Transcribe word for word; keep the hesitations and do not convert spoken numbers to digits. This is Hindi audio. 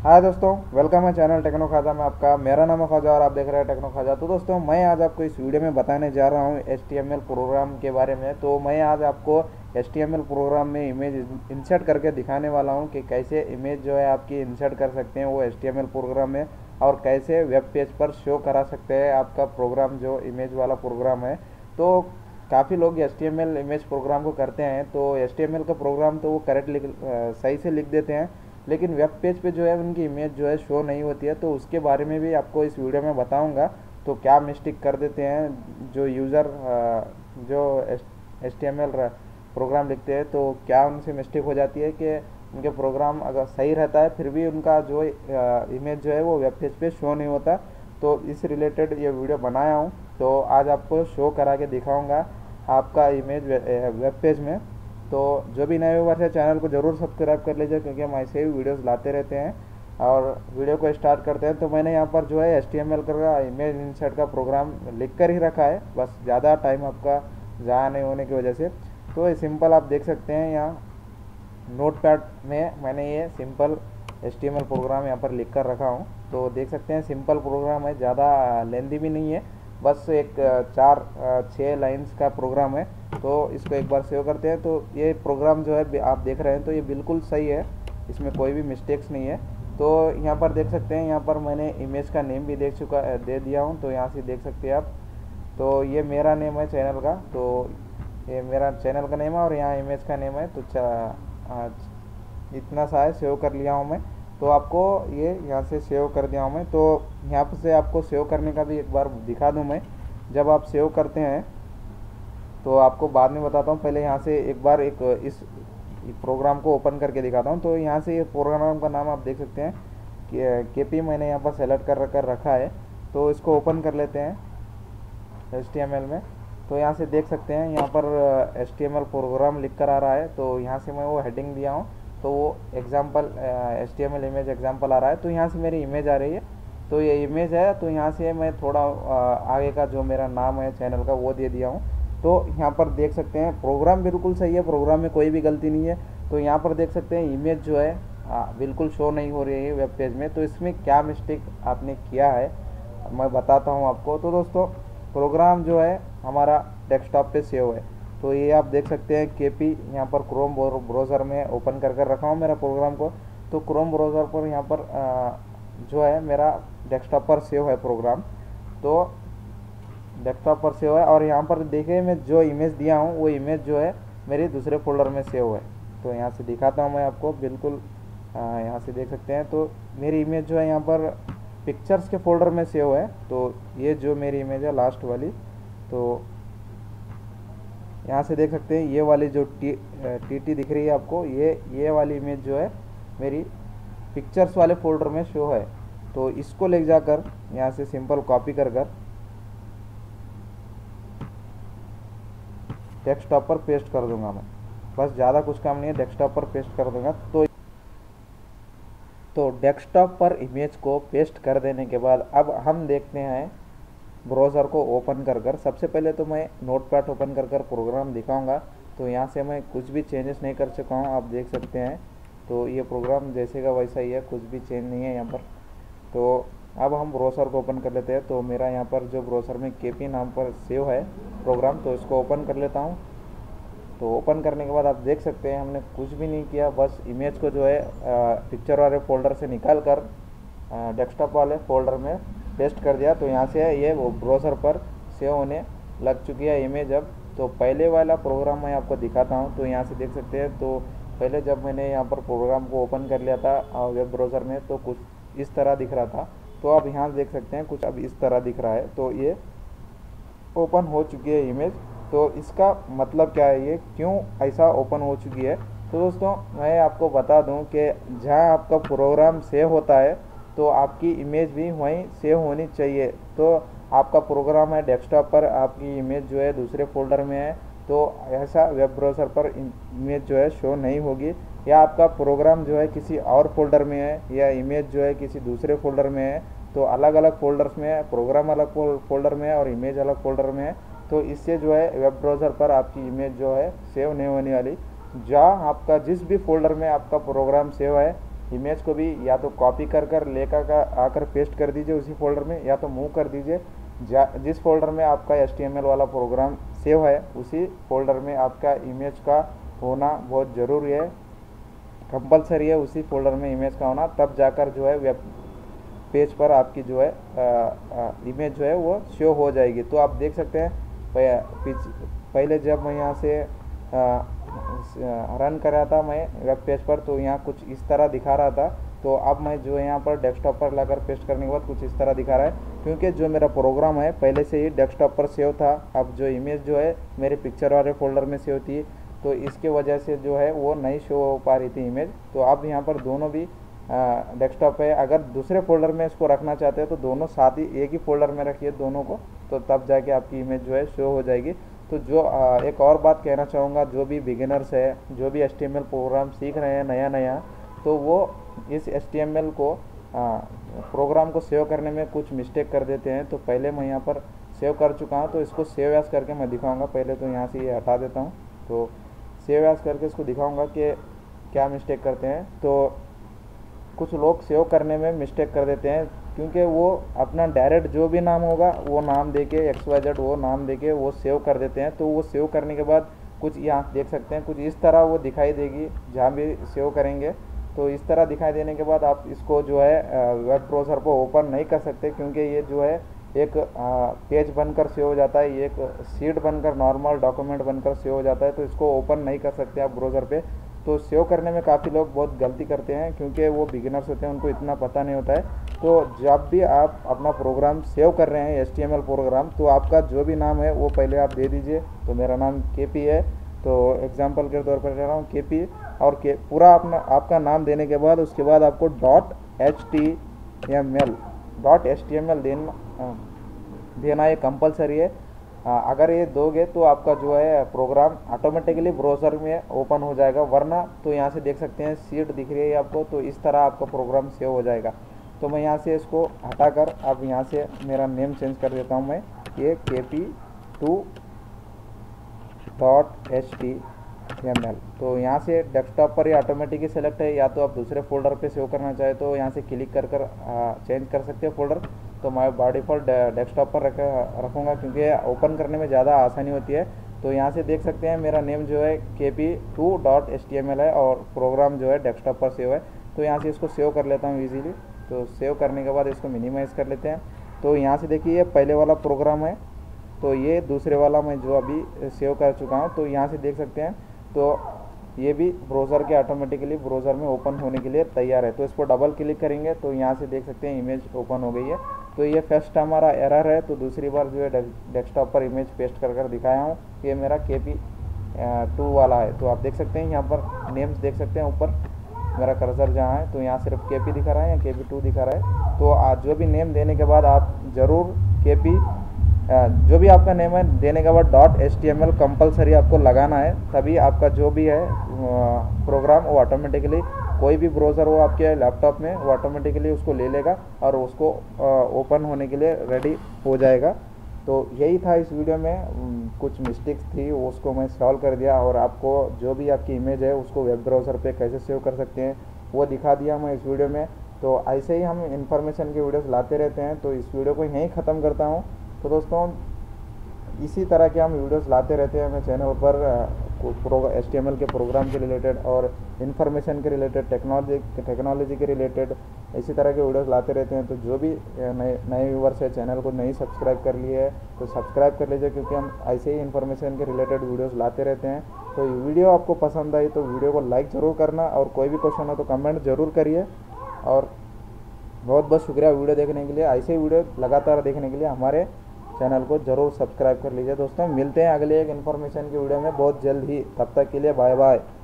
हाय दोस्तों, वेलकम है चैनल टेक्नो खाजा में आपका। मेरा नाम है खाजा और आप देख रहे हैं टेक्नो खाजा। तो दोस्तों, मैं आज आपको इस वीडियो में बताने जा रहा हूँ H T M L program के बारे में। तो मैं आज आपको H T M L program में इमेज इंसर्ट करके दिखाने वाला हूँ कि कैसे इमेज जो है आपकी इंसर्ट कर सकते हैं वो H T M L program में, और कैसे वेब पेज पर शो करा सकते हैं आपका प्रोग्राम जो इमेज वाला प्रोग्राम है। तो काफ़ी लोग H T M L image program को करते हैं, तो एच टी एम एल का प्रोग्राम तो वो करेक्ट लिख सही से लिख देते हैं, लेकिन वेब पेज पे जो है उनकी इमेज जो है शो नहीं होती है। तो उसके बारे में भी आपको इस वीडियो में बताऊंगा। तो क्या मिस्टेक कर देते हैं जो यूज़र जो H T M L program लिखते हैं, तो क्या उनसे मिस्टेक हो जाती है कि उनके प्रोग्राम अगर सही रहता है फिर भी उनका जो इमेज जो है वो वेब पेज पे शो नहीं होता। तो इस रिलेटेड ये वीडियो बनाया हूँ। तो आज आपको शो करा के दिखाऊंगा आपका इमेज वेब पेज में। तो जो भी नए व्यूअर्स है चैनल को ज़रूर सब्सक्राइब कर लीजिए, क्योंकि हम ऐसे ही वीडियोस लाते रहते हैं। और वीडियो को स्टार्ट करते हैं। तो मैंने यहाँ पर जो है एच टी एम एल का इमेज इंसर्ट का प्रोग्राम लिख कर ही रखा है, बस ज़्यादा टाइम आपका ज़ाया नहीं होने की वजह से। तो ये सिंपल आप देख सकते हैं, यहाँ नोटपैड में मैंने ये simple H T M L program यहाँ पर लिख कर रखा हूँ। तो देख सकते हैं सिंपल प्रोग्राम है, ज़्यादा लेंदी भी नहीं है, बस एक चार छः लाइंस का प्रोग्राम है। तो इसको एक बार सेव करते हैं। तो ये प्रोग्राम जो है आप देख रहे हैं, तो ये बिल्कुल सही है, इसमें कोई भी मिस्टेक्स नहीं है। तो यहाँ पर देख सकते हैं, यहाँ पर मैंने इमेज का नेम भी देख चुका दे दिया हूँ, तो यहाँ से देख सकते हैं आप। तो ये मेरा नेम है चैनल का, तो ये मेरा चैनल का नेम है और यहाँ इमेज का नेम है। तो इतना सा है, सेव कर लिया हूँ मैं। तो आपको ये यहाँ से सेव कर दिया हूँ मैं। तो यहाँ पर से आपको सेव करने का भी एक बार दिखा दूँ मैं। जब आप सेव करते हैं तो आपको बाद में बताता हूँ, पहले यहाँ से एक बार एक इस प्रोग्राम को ओपन करके दिखाता हूँ। तो यहाँ से ये प्रोग्राम का नाम आप देख सकते हैं कि के पी मैंने यहाँ पर सेलेक्ट कर कर रखा है। तो इसको ओपन कर लेते हैं एच टी एम एल में। तो यहाँ से देख सकते हैं, यहाँ पर H T M L program लिख कर आ रहा है। तो यहाँ से मैं वो हेडिंग दिया हूँ, तो वो example H T M L image example आ रहा है। तो यहाँ से मेरी इमेज आ रही है, तो ये इमेज है। तो यहाँ से मैं थोड़ा आगे का जो मेरा नाम है चैनल का वो दे दिया हूँ। तो यहाँ पर देख सकते हैं प्रोग्राम बिल्कुल सही है, प्रोग्राम में कोई भी गलती नहीं है। तो यहाँ पर देख सकते हैं इमेज जो है आ, बिल्कुल शो नहीं हो रही है वेब पेज में। तो इसमें क्या मिस्टेक आपने किया है मैं बताता हूँ आपको। तो दोस्तों, प्रोग्राम जो है हमारा डेस्कटॉप पे सेव है। तो ये आप देख सकते हैं के पी यहाँ पर क्रोम ब्राउज़र में ओपन कर कर रखा हूँ मेरा प्रोग्राम को। तो क्रोम ब्राउज़र पर यहाँ पर आ, जो है मेरा डेस्कटॉप पर सेव है प्रोग्राम। तो डेस्कटॉप पर सेव है, और यहाँ पर देखिए मैं जो इमेज दिया हूँ वो इमेज जो है मेरे दूसरे फोल्डर में सेव है। तो यहाँ से दिखाता हूँ मैं आपको, बिल्कुल यहाँ से देख सकते हैं। तो मेरी इमेज जो है यहाँ पर पिक्चर्स के फोल्डर में सेव है। तो ये जो मेरी इमेज है लास्ट वाली, तो यहाँ से देख सकते हैं ये वाली जो टी टी टी दिख रही है आपको, ये ये वाली इमेज जो है मेरी पिक्चर्स वाले फोल्डर में शो है। तो इसको ले जाकर यहाँ से सिंपल कॉपी कर कर डेस्कटॉप पर पेस्ट कर दूंगा मैं। बस ज़्यादा कुछ काम नहीं है, डेस्कटॉप पर पेस्ट कर दूंगा। तो तो डेस्कटॉप पर इमेज को पेस्ट कर देने के बाद अब हम देखते हैं ब्राउज़र को ओपन कर कर। सबसे पहले तो मैं नोटपैड ओपन कर कर प्रोग्राम दिखाऊंगा। तो यहाँ से मैं कुछ भी चेंजेस नहीं कर चुका हूँ, आप देख सकते हैं। तो ये प्रोग्राम जैसे का वैसा ही है, कुछ भी चेंज नहीं है यहाँ पर। तो अब हम ब्राउज़र को ओपन कर लेते हैं। तो मेरा यहाँ पर जो ब्राउज़र में के पी नाम पर सेव है प्रोग्राम, तो इसको ओपन कर लेता हूँ। तो ओपन करने के बाद आप देख सकते हैं हमने कुछ भी नहीं किया, बस इमेज को जो है पिक्चर वाले फोल्डर से निकाल कर डेस्कटॉप वाले फोल्डर में पेस्ट कर दिया। तो यहाँ से ये वो ब्राउज़र पर सेव होने लग चुकी है इमेज अब। तो पहले वाला प्रोग्राम मैं आपको दिखाता हूँ। तो यहाँ से देख सकते हैं, तो पहले जब मैंने यहाँ पर प्रोग्राम को ओपन कर लिया था वेब ब्राउज़र में, तो कुछ इस तरह दिख रहा था। तो आप यहाँ देख सकते हैं कुछ अब इस तरह दिख रहा है। तो ये ओपन हो चुकी है इमेज। तो इसका मतलब क्या है, ये क्यों ऐसा ओपन हो चुकी है। तो दोस्तों, मैं आपको बता दूं कि जहां आपका प्रोग्राम सेव होता है तो आपकी इमेज भी वहीं सेव होनी चाहिए। तो आपका प्रोग्राम है डेस्कटॉप पर, आपकी इमेज जो है दूसरे फोल्डर में है, तो ऐसा वेब ब्राउज़र पर इमेज जो है शो नहीं होगी। या आपका प्रोग्राम जो है किसी और फोल्डर में है या इमेज जो है किसी दूसरे फोल्डर में है, तो अलग अलग फोल्डर्स में है, प्रोग्राम अलग फोल्डर में है और इमेज अलग फोल्डर में है। तो इससे जो है वेब ब्राउज़र पर आपकी इमेज जो है सेव नहीं होने वाली। जहाँ आपका जिस भी फोल्डर में आपका प्रोग्राम सेव है इमेज को भी या तो कॉपी कर कर लेकर का आकर पेस्ट कर दीजिए उसी फोल्डर में, या तो मूव कर दीजिए जिस फोल्डर में आपका एच टी एम एल वाला प्रोग्राम सेव है उसी फोल्डर में आपका इमेज का होना बहुत ज़रूरी है, कंपलसरी है उसी फोल्डर में इमेज का होना, तब जाकर जो है वेब पेज पर आपकी जो है इमेज जो है वो शो हो जाएगी। तो आप देख सकते हैं पहले जब मैं यहाँ से आ, रन कर रहा था मैं वेब पेज पर तो यहाँ कुछ इस तरह दिखा रहा था, तो अब मैं जो है यहाँ पर डेस्कटॉप पर लाकर पेस्ट करने के बाद कुछ इस तरह दिखा रहा है, क्योंकि जो मेरा प्रोग्राम है पहले से ही डेस्कटॉप पर सेव था। अब जो इमेज जो है मेरे पिक्चर वाले फोल्डर में सेव थी, तो इसके वजह से जो है वो नहीं शो हो पा रही थी इमेज। तो अब यहाँ पर दोनों भी डेस्कटॉप है, अगर दूसरे फोल्डर में इसको रखना चाहते हैं तो दोनों साथ ही एक ही फोल्डर में रखिए दोनों को, तो तब जाके आपकी इमेज जो है शो हो जाएगी। तो जो आ, एक और बात कहना चाहूँगा, जो भी बिगिनर्स है, जो भी H T M L program सीख रहे हैं नया नया, तो वो इस एच टी एम एल को आ, प्रोग्राम को सेव करने में कुछ मिस्टेक कर देते हैं। तो पहले मैं यहाँ पर सेव कर चुका हूँ, तो इसको सेव एज करके मैं दिखाऊँगा। पहले तो यहाँ से ये हटा देता हूँ, तो सेव एज करके इसको दिखाऊँगा कि क्या मिस्टेक करते हैं। तो कुछ लोग सेव करने में मिस्टेक कर देते हैं, क्योंकि वो अपना डायरेक्ट जो भी नाम होगा वो नाम देके एक्स वाई जेड वो नाम देके वो सेव कर देते हैं। तो वो सेव करने के बाद कुछ यहाँ देख सकते हैं कुछ इस तरह वो दिखाई देगी जहाँ भी सेव करेंगे। तो इस तरह दिखाई देने के बाद आप इसको जो है वेब ब्राउज़र पर ओपन नहीं कर सकते, क्योंकि ये जो है एक पेज बनकर सेव हो जाता है, ये एक सीट बनकर नॉर्मल डॉक्यूमेंट बनकर सेव हो जाता है। तो इसको ओपन नहीं कर सकते आप ब्राउज़र पे। तो सेव करने में काफ़ी लोग बहुत गलती करते हैं, क्योंकि वो बिगिनर्स होते हैं, उनको इतना पता नहीं होता है। तो जब भी आप अपना प्रोग्राम सेव कर रहे हैं H T M L program, तो आपका जो भी नाम है वो पहले आप दे दीजिए। तो मेरा नाम के पी है, तो एग्जांपल के तौर पर ले रहा हूँ के पी, और के पूरा अपना आपका नाम देने के बाद उसके बाद आपको dot H T M L dot H T M L देना देना ये कंपलसरी है। आ, अगर ये दोगे तो आपका जो है प्रोग्राम ऑटोमेटिकली ब्राउज़र में ओपन हो जाएगा, वरना तो यहाँ से देख सकते हैं सीट दिख रही है आपको, तो इस तरह आपका प्रोग्राम सेव हो जाएगा। तो मैं यहाँ से इसको हटाकर अब यहाँ से मेरा नेम चेंज कर देता हूँ, मैं ये K P two dot H T M L. तो यहाँ से डेस्कटॉप पर ये ऑटोमेटिकली सेलेक्ट है, या तो आप दूसरे फोल्डर पे सेव करना चाहे तो यहाँ से क्लिक कर कर चेंज कर सकते हो फोल्डर। तो मैं बाय डिफ़ॉल्ट डेस्कटॉप पर रख रखूँगा, क्योंकि ओपन करने में ज़्यादा आसानी होती है। तो यहाँ से देख सकते हैं मेरा नेम जो है K P two dot H T M L है और प्रोग्राम जो है डेस्कटॉप पर सेव है। तो यहाँ से इसको सेव कर लेता हूँ ईजीली। तो सेव करने के बाद इसको मिनिमाइज़ कर लेते हैं। तो यहाँ से देखिए ये पहले वाला प्रोग्राम है, तो ये दूसरे वाला मैं जो अभी सेव कर चुका हूँ। तो यहाँ से देख सकते हैं तो ये भी ब्राउज़र के ऑटोमेटिकली ब्राउज़र में ओपन होने के लिए तैयार है। तो इसको डबल क्लिक करेंगे तो यहाँ से देख सकते हैं इमेज ओपन हो गई है। तो ये फर्स्ट हमारा एरर है, तो दूसरी बार जो है डेस्कटॉप पर इमेज पेस्ट कर कर दिखाया हूँ। ये मेरा के पी टू वाला है। तो आप देख सकते हैं यहाँ पर नेम्स देख सकते हैं, ऊपर मेरा कर्सर जहाँ है तो यहाँ सिर्फ के पी दिखा रहा है या के पी टू दिखा रहा है। तो आज जो भी नेम देने के बाद आप ज़रूर के पी जो भी आपका नेम है देने के बाद dot H T M L compulsory आपको लगाना है, तभी आपका जो भी है प्रोग्राम वो ऑटोमेटिकली कोई भी ब्राउज़र हो आपके लैपटॉप में वो ऑटोमेटिकली उसको ले लेगा और उसको ओपन होने के लिए रेडी हो जाएगा। तो यही था इस वीडियो में, कुछ मिस्टेक्स थी उसको मैं सॉल्व कर दिया, और आपको जो भी आपकी इमेज है उसको वेब ब्राउज़र पे कैसे सेव कर सकते हैं वो दिखा दिया मैं इस वीडियो में। तो ऐसे ही हम इंफॉर्मेशन की वीडियोस लाते रहते हैं। तो इस वीडियो को यहीं ख़त्म करता हूँ। तो दोस्तों इसी तरह के हम वीडियोस लाते रहते हैं हमें चैनल पर program H T M L के प्रोग्राम के रिलेटेड और इन्फॉर्मेशन के रिलेटेड, टेक्नोलॉजी टेक्नोलॉजी के रिलेटेड इसी तरह के वीडियोस लाते रहते हैं। तो जो भी नए नए व्यूवर्स है चैनल को नहीं सब्सक्राइब कर लिए है तो सब्सक्राइब कर लीजिए, क्योंकि हम ऐसे ही इन्फॉर्मेशन के रिलेटेड वीडियोस लाते रहते हैं। तो वीडियो आपको पसंद आई तो वीडियो को लाइक ज़रूर करना, और कोई भी क्वेश्चन हो तो कमेंट ज़रूर करिए। और बहुत बहुत शुक्रिया वीडियो देखने के लिए। ऐसे ही वीडियो लगातार देखने के लिए हमारे चैनल को ज़रूर सब्सक्राइब कर लीजिए। दोस्तों मिलते हैं अगले एक इन्फॉर्मेशन की वीडियो में बहुत जल्द ही, तब तक के लिए बाय बाय।